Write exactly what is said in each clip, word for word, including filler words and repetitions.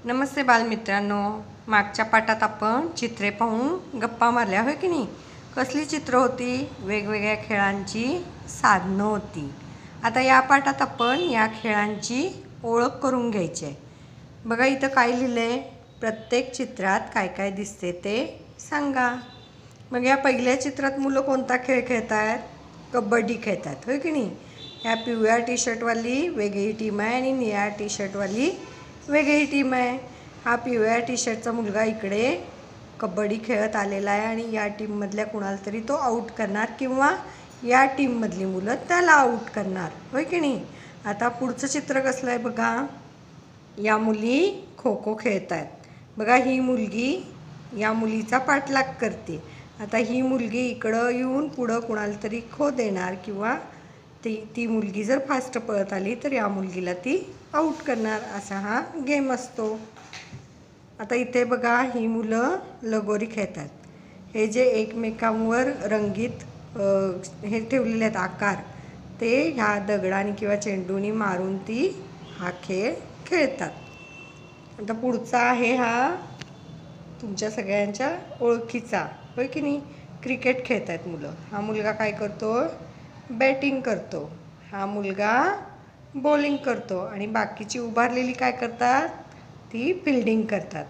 नमस्ते बालमित्रांनो, मागच्या पाठात आपण चित्रे पाहून गप्पा मारल्या होय की नाही। कसली चित्र होती? वेगवेगळ्या खेळांची साधनं होती। आता या पाठात आपण या खेळांची ओळख करून घ्यायची आहे। बघा इथं काय लिहिलंय, प्रत्येक चित्रात काय काय दिसते ते सांगा। मग या पहिल्या चित्रात मुलं कोणता खेळ खेळतात? कबड्डी खेळतात होय की नाही। ह्या पिवळ्या टी शर्टवाली वेगळी टीम आहे आणि निळ्या टी शर्टवाली वेगळी टीम आहे। हा पिवळ्या टी शर्टचा मुलगा इकडे कबड्डी खेळत आलेला आहे आणि या टीममधल्या कुणाला तरी तो आऊट करणार किंवा या टीममधली मुलं त्याला आऊट करणार होय की नाही। आता पुढचं चित्र कसलं आहे बघा, या मुली खो खो खेळत आहेत। बघा ही मुलगी या मुलीचा पाठलाग करते। आता ही मुलगी इकडं येऊन पुढं कुणाला तरी खो देणार किंवा ती ती मुलगी जर फास्ट पळत आली तर या मुलगीला ती आऊट करणार, असा हा गेम असतो। आता इथे बघा ही मुलं लगोरी खेळतात। हे जे एकमेकांवर रंगीत हे ठेवलेले आहेत आकार, ते ह्या दगडाने किंवा चेंडूनी मारून ती हा खेळ खेळतात। आता पुढचा आहे हा तुमच्या सगळ्यांच्या ओळखीचा होय की नाही, क्रिकेट खेळतात मुलं। हा मुलगा काय करतो? बॅटिंग करतो। हा मुलगा बॉलिंग करतो आणि बाकीची उभारलेली काय करतात? ती फिल्डिंग करतात।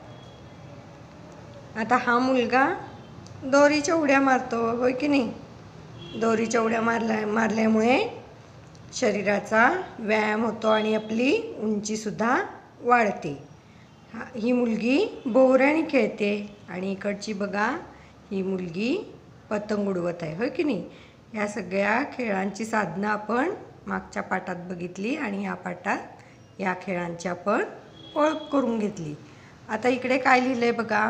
आता हा मुलगा दोरीच्या उड्या मारतो होय की नाही। दोरीच्या उड्या मारल्या मारल्यामुळे शरीराचा व्यायाम होतो आणि आपली उंचीसुद्धा वाढते। हा ही मुलगी भोवऱ्याने खेळते आणि इकडची बघा ही मुलगी पतंग उडवत आहे होय की नाही। या सगळ्या खेळांची साधनं आपण मागच्या पाठात बघितली आणि या पाठात या खेळांची आपण ओळख करून घेतली। आता इकडे काय लिहिलंय बघा,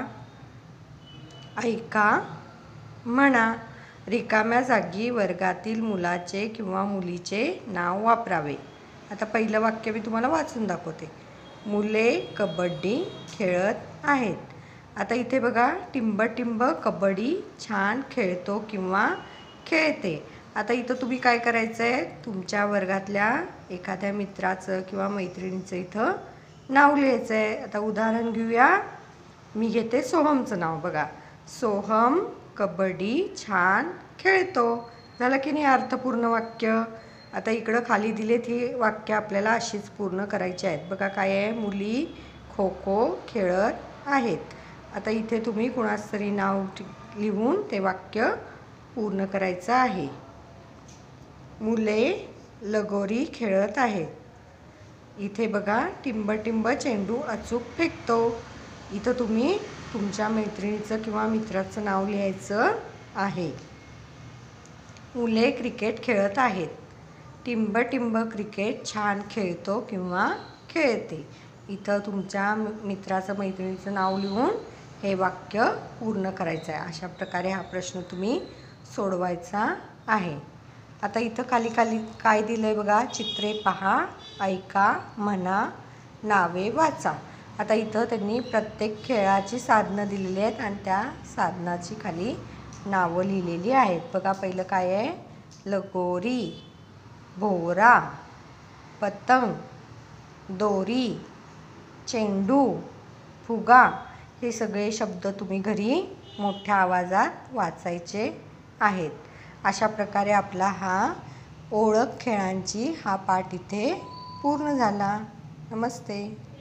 ऐका म्हणा, रिकाम्या जागी वर्गातील मुलाचे किंवा मुलीचे नाव वापरावे। आता पहिलं वाक्य मी तुम्हाला वाचून दाखवते। मुले कबड्डी खेळत आहेत। आता इथे बघा टिंब-टिंब कबड्डी छान खेळतो किंवा खेळते। आता इथं तुम्ही काय करायचं आहे, तुमच्या वर्गातल्या एखाद्या मित्राचं किंवा मैत्रिणीचं इथं नाव लिहायचं आहे। आता उदाहरण घेऊया, मी घेते सोहमचं नाव। बघा, सोहम कबड्डी छान खेळतो। झालं की नाही अर्थपूर्ण वाक्य। आता इकडं खाली दिलेत ही वाक्य आपल्याला अशीच पूर्ण करायची आहेत। बघा काय आहे, मुली खो खो खेळत आहेत। आता इथे तुम्ही कुणाचं तरी नाव लिहून ते वाक्य पूर्ण करायचं आहे। मुले लगोरी खेळत आहेत। इथे बघा टिंब-टिंब चेंडू अचूक फेकतो। इथं तुम्ही तुमच्या मैत्रिणीचं किंवा मित्राचं नाव लिहायचं आहे। मुले क्रिकेट खेळत आहेत। टिंब-टिंब क्रिकेट छान खेळतो किंवा खेळते। इथं तुमच्या मित्राचं मैत्रिणीचं नाव लिहून हे वाक्य पूर्ण करायचं आहे। अशा प्रकारे हा प्रश्न तुम्ही सोडवायचा आहे। आता इथं खाली खाली काय दिलं आहे बघा, चित्रे पहा, ऐका, म्हणा, नावे वाचा। आता इथं त्यांनी प्रत्येक खेळाची साधनं दिलेली आहेत आणि त्या साधनाची खाली नावं लिहिलेली आहेत। बघा पहिलं काय आहे, लगोरी, भोवरा, पतंग, दोरी, चेंडू, फुगा। हे सगळे शब्द तुम्ही घरी मोठ्या आवाजात वाचायचे आहेत। अशा प्रकारे आपला हा ओळख खेळांची हा पाठ इथे पूर्ण झाला। नमस्ते।